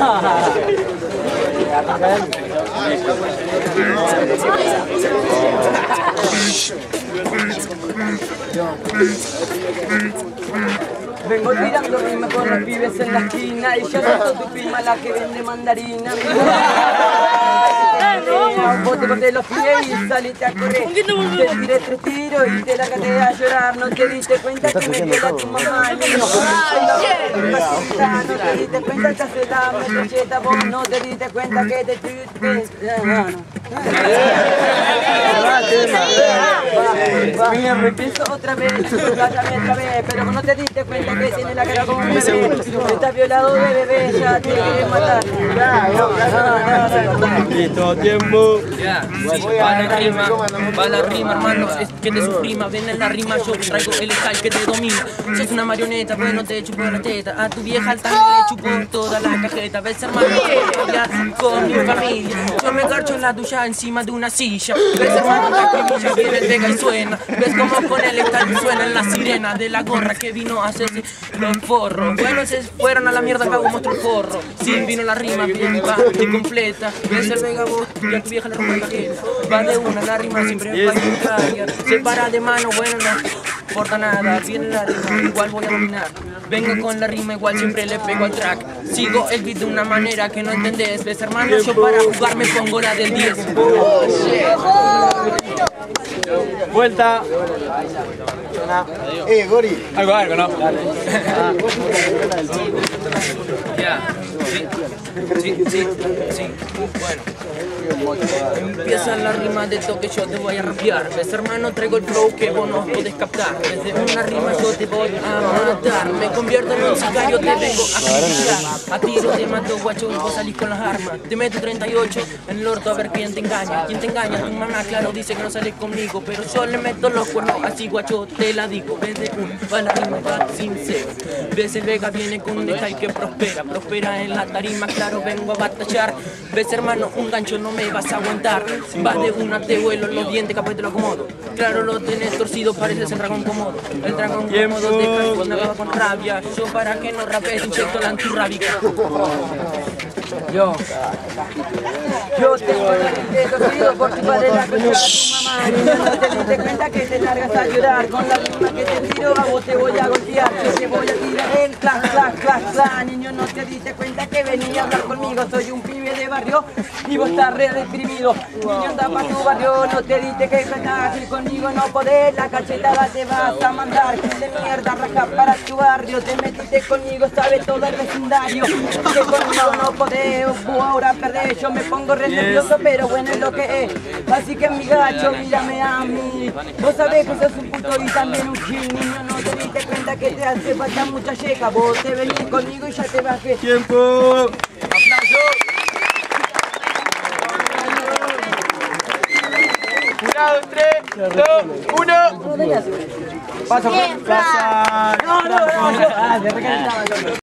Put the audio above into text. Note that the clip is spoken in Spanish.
Vengo tirando rima con los pibes en la esquina y yo soy tu prima la que vende mandarina. Vos te corté los pies y saliste a correr. Te tiré 3 tiros y te largaste a llorar. No te diste cuenta que me queda tu mamá. No te diste cuenta que hace la metralleta. Vos no te diste cuenta que te empiezo otra vez, pero no te diste cuenta que tiene la cara como un bebé. Estás violado de bebé, ya te quiere matar. Listo, tiempo. Va la rima, hermano, es que te suprima. Ven en la rima, yo traigo el style que te domina. Sos una marioneta, pues no te chupo la teta. A tu vieja al tanque le chupo toda la cajeta. Ves, hermano, con mi familia. Yo me garcho en la ducha encima de una silla. Ves, hermano, la cremilla viene el Vega y suena. Ves como con el style suena en la sirena de la gorra que vino a hacerse los forros. Bueno, se fueron a la mierda, pago muestro el forro. Sin vino la rima, bien va y completa. Ves el Vega vos y a tu vieja le rompe la cajeta. Va de una, la rima siempre va a contraria. Se para de mano, bueno, no importa nada. Viene la rima, igual voy a dominar. Vengo con la rima, igual siempre le pego al track. Sigo el beat de una manera que no entendés. Ves, hermano, yo para jugar me pongo la del 10. Vuelta. Gori. Algo, ¿no? Ya. Sí. Bueno. Empieza la rima de toque, yo te voy a rapear. Ves, hermano, traigo el flow que vos no podés captar. Desde una rima yo te voy a matar. Me convierto en un sicario, te vengo a criticar. A tiro te mato, guacho, vos salís con las armas. Te meto 38 en el orto a ver quién te engaña. ¿Quién te engaña? Tu mamá, claro, dice que no sales conmigo, pero yo le meto los cuernos así, guacho, te la digo. Ves de uno, va la rima, va sincero. Ves el Vega viene con un style que prospera en la tarima, claro, vengo a batallar. Ves, hermano, un gancho no me vas a aguantar. Vas de una, te vuelo los dientes, capaz te lo acomodo. Claro, lo tenés torcido, pareces el dragón cómodo. El dragón cómodo te cae cuando acaba con rabia. Yo para que no rapees, inyecto la antirrábica. Yo tengo el diente torcido por tu padre la concha de tu mamá. No te diste cuenta que te largas a llorar. Con la rima que te tiro a vos te voy a golpear. Yo te voy a tirar el clac. Niño, no te diste cuenta que venía a hablar conmigo. Soy un pibe de barrio y vos estás re deprimido. Niño, anda pa' tu barrio, no te diste que estás y conmigo no podés. La cachetada te vas a mandar. De mierda, raja para tu barrio. Te metiste conmigo, sabe todo el vecindario. Que conmigo no podés, vos ahora perdés. Yo me pongo re nervioso, pero bueno es lo que es. Así que mi gacho, mírame a mí. Vos sabés que sos un puto y también un gil. Niño, no te diste cuenta que te hace falta mucha yeca. Vos te venís conmigo y ya te bajé. Tiempo. Jurado, 3, 2, 1. Pasa. No.